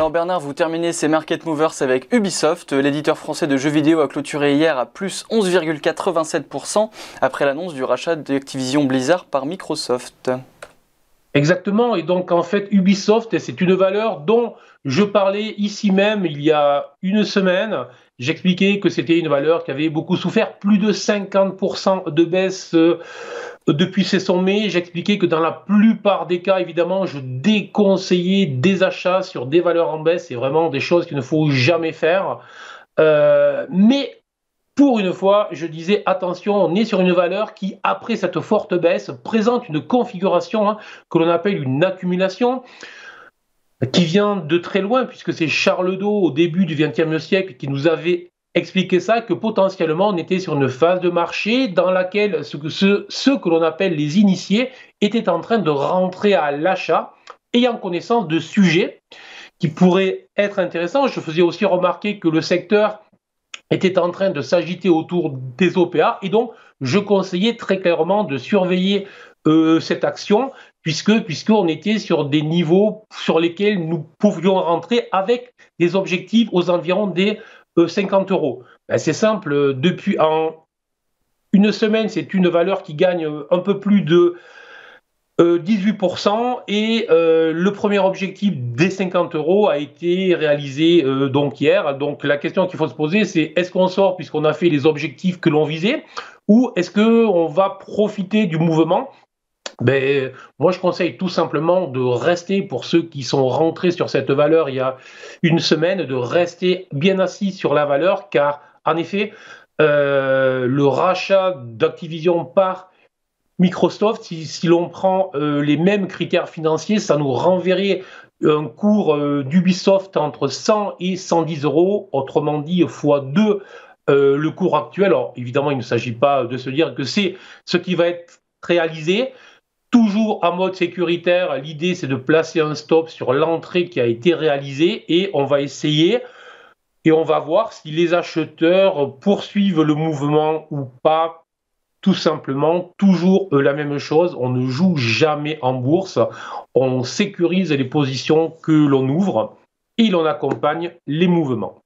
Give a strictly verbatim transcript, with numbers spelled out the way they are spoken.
alors Bernard, vous terminez ces Market Movers avec Ubisoft. L'éditeur français de jeux vidéo a clôturé hier à plus onze virgule quatre-vingt-sept pour cent après l'annonce du rachat d'Activision Blizzard par Microsoft. Exactement, et donc en fait Ubisoft, c'est une valeur dont je parlais ici même il y a une semaine. J'expliquais que c'était une valeur qui avait beaucoup souffert, plus de cinquante pour cent de baisse euh, depuis ses sommets. J'expliquais que dans la plupart des cas, évidemment, je déconseillais des achats sur des valeurs en baisse. C'est vraiment des choses qu'il ne faut jamais faire. Euh, mais pour une fois, je disais attention, on est sur une valeur qui, après cette forte baisse, présente une configuration hein, que l'on appelle une accumulation, qui vient de très loin, puisque c'est Charles Daux, au début du vingtième siècle, qui nous avait expliqué ça, que potentiellement on était sur une phase de marché dans laquelle ce que, ce, ce que l'on appelle les initiés étaient en train de rentrer à l'achat, ayant connaissance de sujets qui pourraient être intéressants. Je faisais aussi remarquer que le secteur était en train de s'agiter autour des O P A, et donc je conseillais très clairement de surveiller euh, cette action, puisque puisqu'on était sur des niveaux sur lesquels nous pouvions rentrer avec des objectifs aux environs des euh, cinquante euros. Ben, c'est simple, depuis en une semaine, c'est une valeur qui gagne un peu plus de Euh, dix-huit pour cent, et euh, le premier objectif des cinquante euros a été réalisé euh, donc hier. Donc la question qu'il faut se poser, c'est est-ce qu'on sort puisqu'on a fait les objectifs que l'on visait, ou est-ce qu'on va profiter du mouvement? Ben, moi, je conseille tout simplement de rester, pour ceux qui sont rentrés sur cette valeur il y a une semaine, de rester bien assis sur la valeur, car en effet, euh, le rachat d'Activision par Microsoft, si, si l'on prend euh, les mêmes critères financiers, ça nous renverrait un cours euh, d'Ubisoft entre cent et cent dix euros, autrement dit fois deux euh, le cours actuel. Alors évidemment, il ne s'agit pas de se dire que c'est ce qui va être réalisé. Toujours en mode sécuritaire, l'idée c'est de placer un stop sur l'entrée qui a été réalisée, et on va essayer et on va voir si les acheteurs poursuivent le mouvement ou pas. Tout simplement, toujours la même chose, on ne joue jamais en bourse, on sécurise les positions que l'on ouvre et l'on accompagne les mouvements.